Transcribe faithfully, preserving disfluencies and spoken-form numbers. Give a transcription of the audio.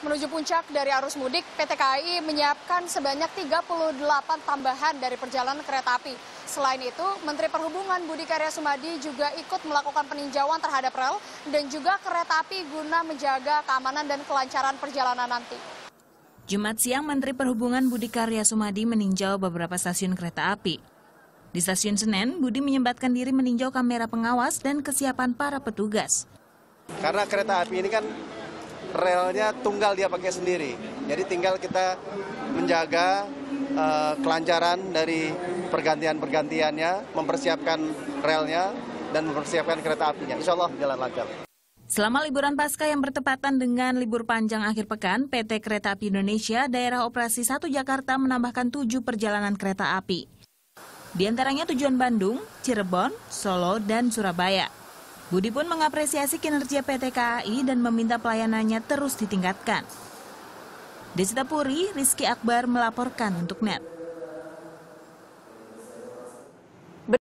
menuju puncak dari arus mudik, P T K A I menyiapkan sebanyak tiga puluh delapan tambahan dari perjalanan kereta api. Selain itu, Menteri Perhubungan Budi Karya Sumadi juga ikut melakukan peninjauan terhadap rel dan juga kereta api guna menjaga keamanan dan kelancaran perjalanan nanti. Jumat siang, Menteri Perhubungan Budi Karya Sumadi meninjau beberapa stasiun kereta api. Di Stasiun Senen, Budi menyempatkan diri meninjau kamera pengawas dan kesiapan para petugas. Karena kereta api ini kan relnya tunggal dia pakai sendiri, jadi tinggal kita menjaga uh, kelancaran dari pergantian-pergantiannya, mempersiapkan relnya dan mempersiapkan kereta apinya. Insya Allah jalan lancar. Selama liburan Paskah yang bertepatan dengan libur panjang akhir pekan, P T Kereta Api Indonesia Daerah Operasi satu Jakarta menambahkan tujuh perjalanan kereta api. Di antaranya tujuan Bandung, Cirebon, Solo, dan Surabaya. Budi pun mengapresiasi kinerja P T K A I dan meminta pelayanannya terus ditingkatkan. Desita Puri, Rizky Akbar melaporkan untuk N E T.